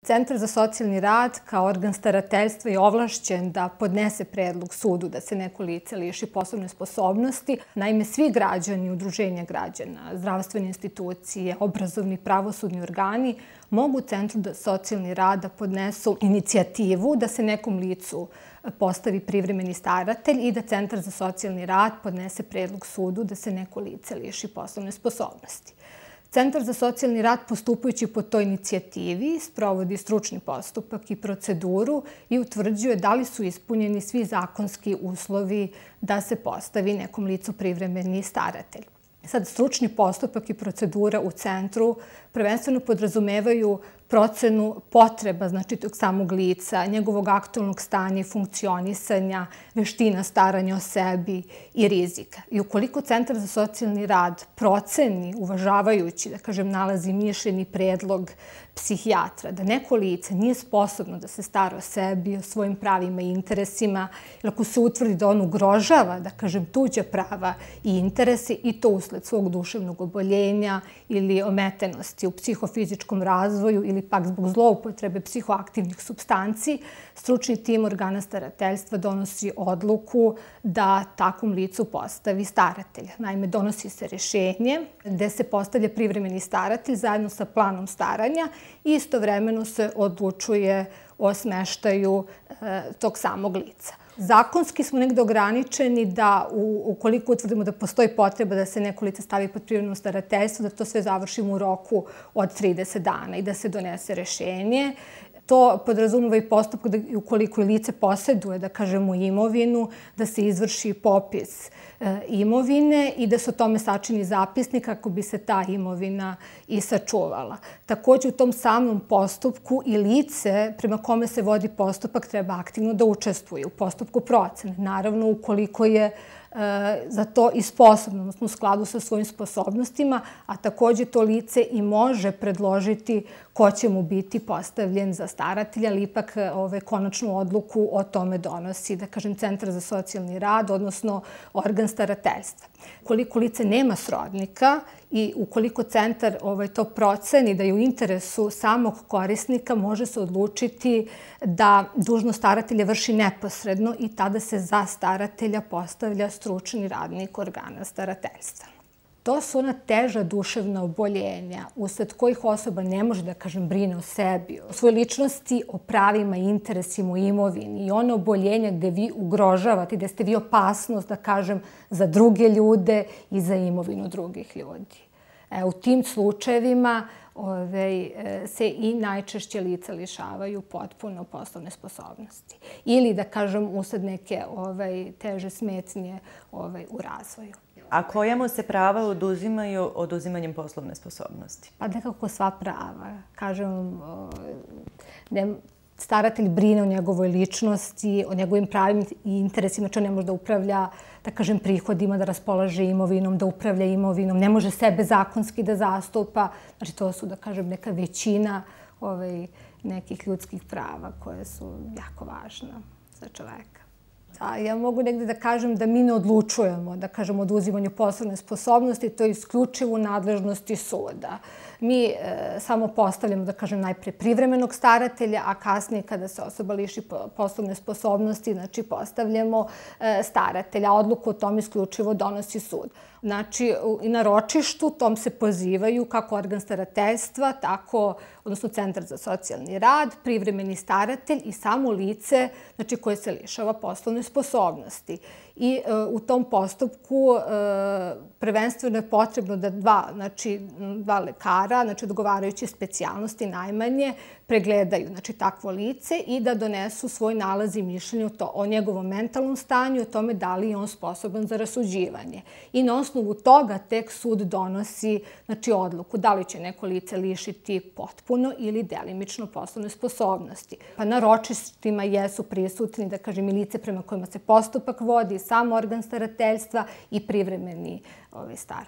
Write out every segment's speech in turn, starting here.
Centar za socijalni rad kao organ starateljstva je ovlašćen da podnese predlog sudu da se neko lice liši poslovne sposobnosti. Naime, svi građani, udruženja građana, zdravstvene institucije, obrazovni, pravosudni organi mogu Centru za socijalni rad da podnesu inicijativu da se nekom licu postavi privremeni staratelj i da Centar za socijalni rad podnese predlog sudu da se neko lice liši poslovne sposobnosti. Centar za socijalni rad, postupajući po toj inicijativi, sprovodi stručni postupak i proceduru i utvrđuje da li su ispunjeni svi zakonski uslovi da se postavi nekom licu privremeni staratelj. Sad, stručni postupak i procedura u centru prvenstveno podrazumevaju procenu potreba, znači tog samog lica, njegovog aktualnog stanja i funkcionisanja, veština staranja o sebi i rizika. I ukoliko Centar za socijalni rad proceni, uvažavajući, da kažem, nalazi mišljenje predlog psihijatra, da neko lice nije sposobno da se stara o sebi, o svojim pravima i interesima, ili ako se utvrdi da on ugrožava, da kažem, tuđa prava i interese i to usled svog duševnog oboljenja ili ometenosti u psihofizičkom razvoju ili pak zbog zloupotrebe psihoaktivnih supstanci, stručni tim organa starateljstva donosi odluku da takvom licu postavi staratelja. Naime, donosi se rešenje gde se postavlja privremeni staratelj zajedno sa planom staranja i istovremeno se odlučuje o smeštaju tog samog lica. Zakonski smo negde ograničeni da ukoliko utvrdimo da postoji potreba da se neko lice stavi pod privremeno starateljstvo, da to sve završimo u roku od 30 dana i da se donese rešenje. To podrazumeva i postupak da ukoliko lice poseduje, da kažemo, imovinu, da se izvrši popis imovine i da se o tome sačini zapisnik kako bi se ta imovina i sačuvala. Takođe, u tom samom postupku i lice prema kome se vodi postupak treba aktivno da učestvuje u postupku procene. Naravno, ukoliko je za to i sposobno, odnosno u skladu sa svojim sposobnostima, a takođe to lice i može predložiti ko će mu biti postavljen za staratelja, ali ipak konačnu odluku o tome donosi, da kažem, Centar za socijalni rad, odnosno organ starateljstva. Ukoliko lice nema srodnika i ukoliko centar to proceni da je u interesu samog korisnika, može se odlučiti da dužnost staratelja vrši neposredno i tada se za staratelja postavlja stručni radnik organa starateljstva. To su ona teža duševna oboljenja usled kojih osoba ne može, da kažem, brine o sebi, o svojoj ličnosti, o pravima, interesima, o imovini i one oboljenja gde vi ugrožavate, gde ste vi opasnost, da kažem, za druge ljude i za imovinu drugih ljudi. U tim slučajevima se i najčešće lica lišavaju potpuno poslovne sposobnosti. Ili, da kažem, usled neke teže smetnje u razvoju. A koja mu se prava oduzimaju oduzimanjem poslovne sposobnosti? Pa nekako sva prava. Kažem, staratelj brine o njegovoj ličnosti, o njegovim pravima i interesima, on ne može da upravlja, da kažem, prihodima, da raspolaže imovinom, da upravlja imovinom, ne može sebe zakonski da zastupa. Znači, to su, da kažem, neka većina nekih ljudskih prava koje su jako važna za čoveka. Ja mogu negde da kažem da mi ne odlučujemo, da kažem, o oduzimanju poslovne sposobnosti, to je isključivo u nadležnosti suda. Mi samo postavljamo, da kažem, najpre privremenog staratelja, a kasnije kada se osoba liši poslovne sposobnosti, znači postavljamo staratelja. Odluku o tom isključivo donosi sud. Znači, i na ročištu tom se pozivaju kako organ starateljstva, tako, odnosno Centar za socijalni rad, privremeni staratelj i samo lice, znači, koje se lišava poslovne sposobnosti. I u tom postupku prvenstveno je potrebno da dva lekara, znači odgovarajuće specijalnosti najmanje, pregledaju takvo lice i da donesu svoj nalaz i mišljenje o njegovom mentalnom stanju, o tome da li je on sposoban za rasuđivanje. I na osnovu toga tek sud donosi odluku da li će neko lice lišiti potpuno ili delimično poslovne sposobnosti. Pa na ročištima jesu prisutni, da kažem, i lice prema kojima se postupak vodi, sam organ starateljstva i privremeni staratelj.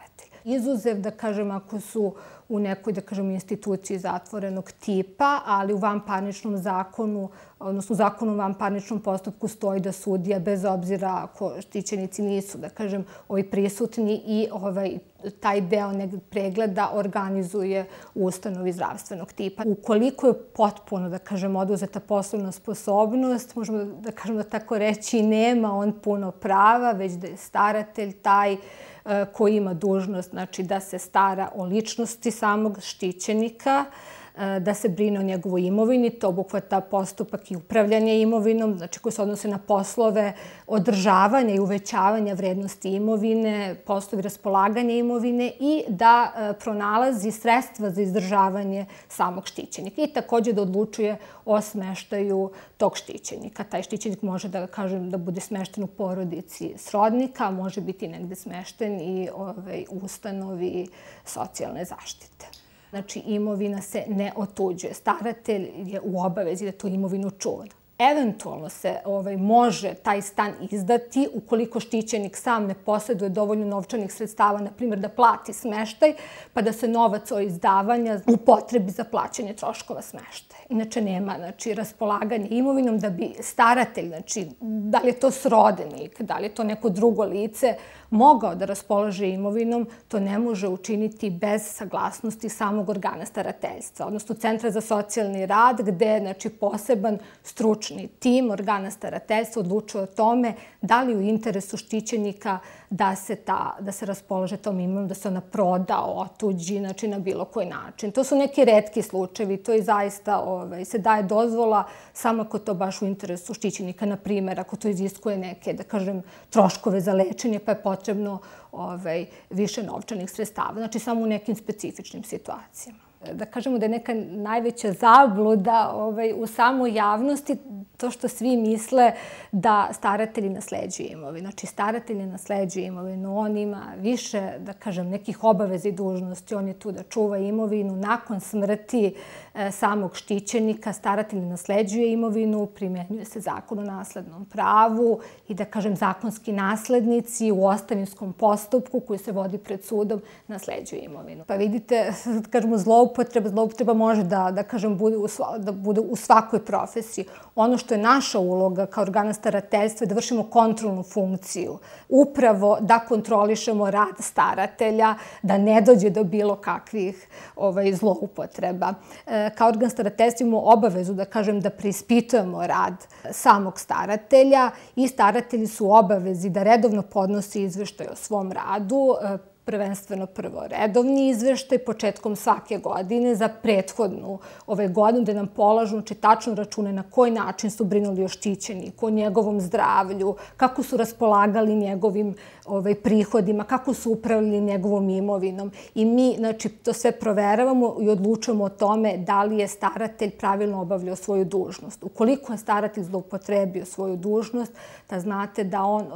Izuzev, da kažem, ako su u nekoj, da kažem, instituciji zatvorenog tipa, ali u vanparničnom zakonu, odnosno u zakonu o vanparničnom postupku stoji da sudija, bez obzira ako štićenici nisu, da kažem, prisutni i taj deo pregleda organizuje u ustanovi zdravstvenog tipa. Ukoliko je potpuno, da kažem, oduzeta poslovna sposobnost, možemo da kažemo da tako reći, nema on puno prava, već da je staratelj taj koji ima dužnost, znači da se stara o ličnosti samog štićenika, da se brine o njegovoj imovini, to obuhvata postupak i upravljanje imovinom, znači koji se odnose na poslove održavanja i uvećavanja vrednosti imovine, poslovi raspolaganja imovine i da pronalazi sredstva za izdržavanje samog štićenika i također da odlučuje o smeštaju tog štićenika. Taj štićenik može da kažem da bude smešten u porodici srodnika, može biti negde smešten i u ustanovi socijalne zaštite. Znači, imovina se ne otuđuje. Staratelj je u obavezi da tu imovinu čuva. Eventualno se može taj stan izdati ukoliko štićenik sam ne posjeduje dovoljno novčanih sredstava, na primjer da plati smeštaj, pa da se novac od izdavanja upotrebi za plaćanje troškova smeštaja. Inače nema raspolaganje imovinom da bi staratelj, da li je to srodnik, da li je to neko drugo lice, mogao da raspolaže imovinom, to ne može učiniti bez saglasnosti samog organa starateljstva, odnosno Centra za socijalni rad, gde poseban stručni tim organa starateljstva odlučuje o tome da li u interesu štićenika da se raspolaže tom imovinom, da se ona proda, otuđi, na bilo koji način. To su neki retki slučajevi, to je zaista se daje dozvola samo ako to baš u interesu štićenika, na primjer, ako to iziskuje neke, da kažem, troškove za lečenje, pa je potrebno više novčanih sredstava, znači samo u nekim specifičnim situacijama. Da kažemo da je neka najveća zabluda u samoj javnosti to što svi misle da staratelji nasleđuju imovinu. Znači, staratelj ne nasleđuje imovinu, on ima više, da kažem, nekih obaveza i dužnosti. On je tu da čuva imovinu. Nakon smrti samog štićenika, staratelj ne nasleđuje imovinu, primenjuje se zakon o naslednom pravu i, da kažem, zakonski naslednici u ostavinskom postupku koji se vodi pred sudom nasleđuju imovinu. Pa vidite, da kažemo, zloupotreba može da kažem, bude u svakoj profesiji. Ono što je naša uloga kao organa starateljstva je da vršimo kontrolnu funkciju. Upravo da kontrolišemo rad staratelja, da ne dođe do bilo kakvih zloupotreba. Kao organ starateljstva imamo obavezu, da kažem, da preispitujemo rad samog staratelja i staratelji su u obavezi da redovno podnose izveštaj o svom radu, prvenstveno prvo redovni izveštaj početkom svake godine za prethodnu godinu, gde nam polažu tačno račune na koji način su brinuli o štićeniku, o njegovom zdravlju, kako su raspolagali njegovim prihodima, kako su upravljali njegovom imovinom. I mi to sve proveravamo i odlučujemo o tome da li je staratelj pravilno obavljao svoju dužnost. Ukoliko je staratelj zloupotrebio svoju dužnost, da znate da on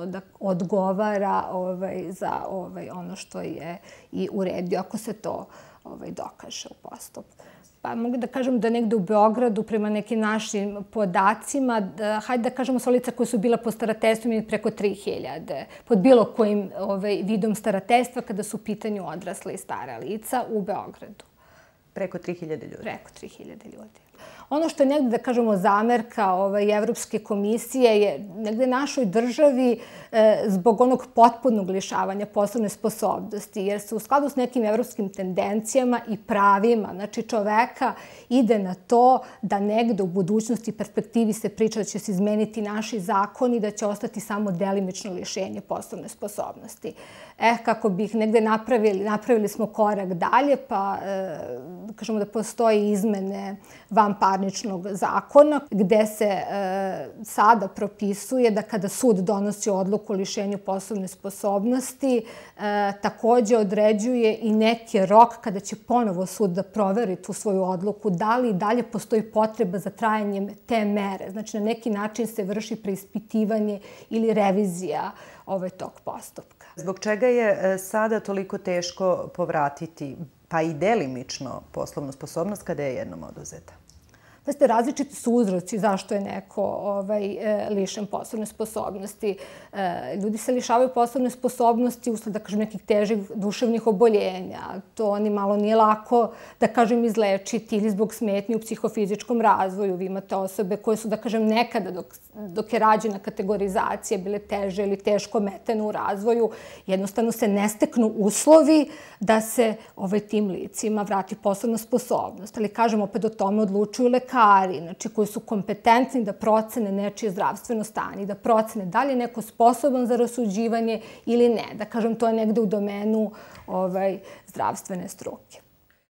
odgovara za ono što je i uredio, ako se to dokaže u postupku. Pa mogu da kažem da negde u Beogradu, prema nekim našim podacima, hajde da kažemo sa lica koje su bila pod starateljstvom ima preko 3000, pod bilo kojim vidom starateljstva kada su u pitanju odrasle i stara lica u Beogradu. Preko 3000 ljudi? Preko 3000 ljudi. Ono što je negde, da kažemo, zamerka Evropske komisije je negde našoj državi zbog onog potpunog lišavanja poslovne sposobnosti, jer se u skladu s nekim evropskim tendencijama i pravima, znači čoveka ide na to da negde u budućnosti i perspektivi se priča da će se izmeniti naši zakoni, da će ostati samo delimično lišenje poslovne sposobnosti. Kako bi ih negde napravili smo korak dalje, pa kažemo da postoje izmene vanparničnog zakona, gde se sada propisuje da kada sud donosi odluku o lišenju poslovne sposobnosti, takođe određuje i neki rok kada će ponovo sud da proveri tu svoju odluku, da li dalje postoji potreba za trajanjem te mere. Znači, na neki način se vrši preispitivanje ili revizija tog postupka. Zbog čega je sada toliko teško povratiti, pa i delimično, poslovnu sposobnost kada je jednom oduzeta? Pazite, različiti su uzroci zašto je neko lišen poslovne sposobnosti. Ljudi se lišavaju poslovne sposobnosti usled, da kažem, nekih težih duševnih oboljenja. To ni malo nije lako, da kažem, izlečiti ili zbog smetnji u psihofizičkom razvoju. Vi imate osobe koje su, da kažem, nekada dok je rađena kategorizacija bile teže ili teško ometene u razvoju, jednostavno se ne steknu uslovi da se tim licima vrati poslovna sposobnost. Ali, kažem, opet o tome odlučuju lekari, znači koji su kompetentni da procene nečije zdravstveno stanje, da procene da li je neko sposoban za rasuđivanje ili ne. Da kažem, to je negde u domenu zdravstvene struke.